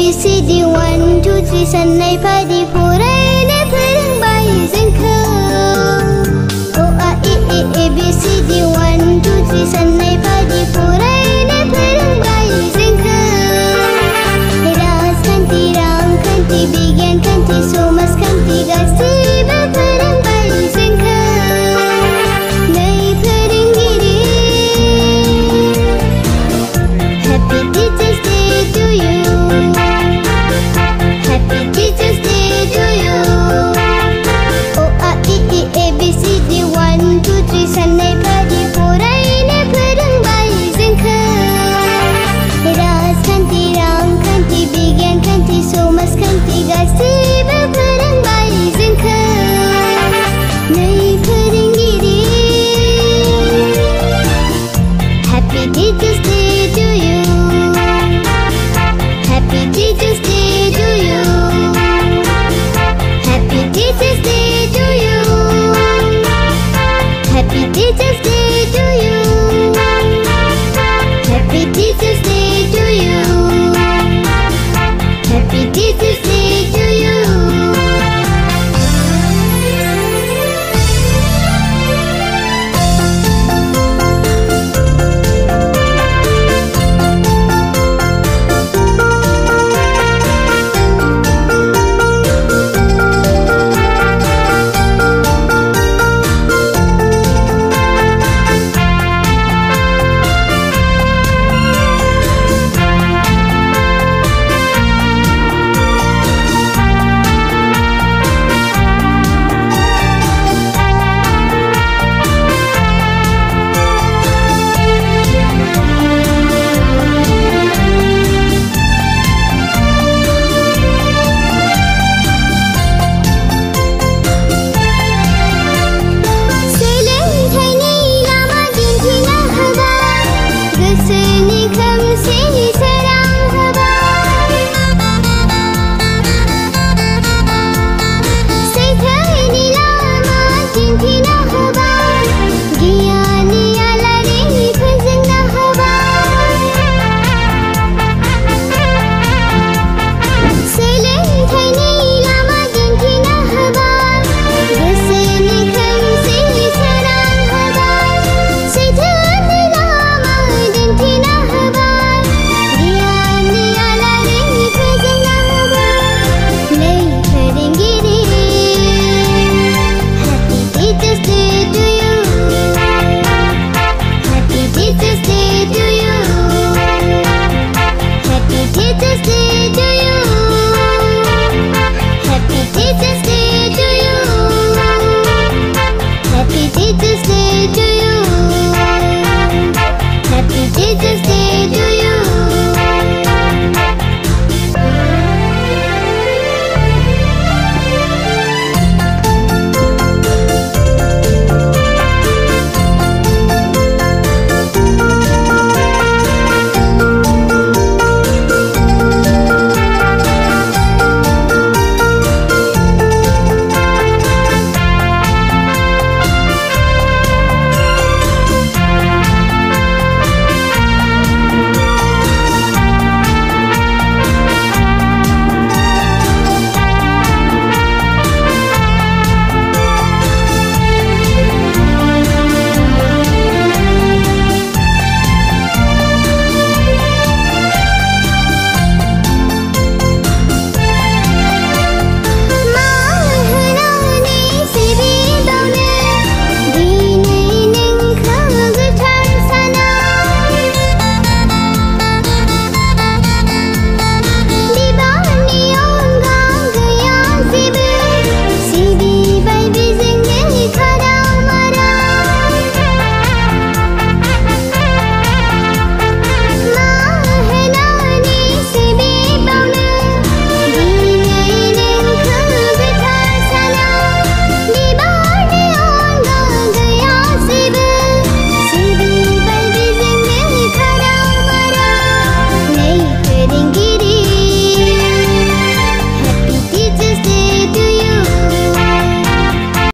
ABCD 1, 2, 3 sanai padi furaina फोरोंबाय जोंखौ ABCD 1, 2, 3 sanai padi furaina फोरोंबाय जोंखौ राजखान्थि रांखान्थि बिगियान खान्थि समाजखान्थि गासैबो फोरोंबाय जोंखौ नै फोरोंगिरि Happy Teachers Day to you Happy Teachers Day to you ABCD 1, 2, 3 sanai padi furaina फोरोंबाय जोंखौ राजखान्थि रांखान्थि बिगियान खान्थि समाजखान्थि गासैबो फोरोंबाय जोंखौ नै फोरोंगिरि Happy Teachers Day to you Happy Teachers Day